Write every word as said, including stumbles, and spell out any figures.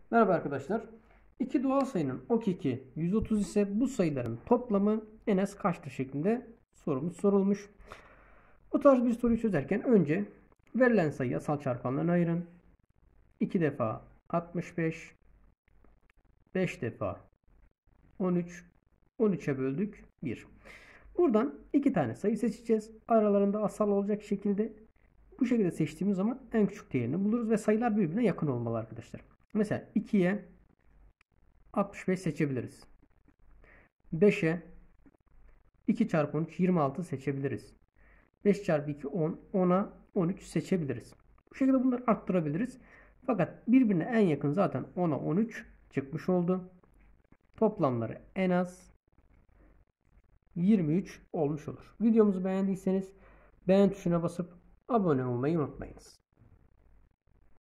Merhaba arkadaşlar. İki doğal sayının ok iki yüz otuz ise bu sayıların toplamı en az kaçtır şeklinde sorumuz sorulmuş. Bu tarz bir soruyu çözerken önce verilen sayıyı asal çarpanlarına ayırın. iki defa altmış beş, beş defa on üç, on üçe böldük bir. Buradan iki tane sayı seçeceğiz. Aralarında asal olacak şekilde. Bu şekilde seçtiğimiz zaman en küçük değerini buluruz ve sayılar birbirine yakın olmalı arkadaşlar. Mesela ikiye altmış beş seçebiliriz. beşe iki çarpı on üç yirmi altı seçebiliriz. beş çarpı iki on, ona on üç seçebiliriz. Bu şekilde bunları arttırabiliriz. Fakat birbirine en yakın zaten ona on üç çıkmış oldu. Toplamları en az yirmi üç olmuş olur. Videomuzu beğendiyseniz beğen tuşuna basıp abone olmayı unutmayınız.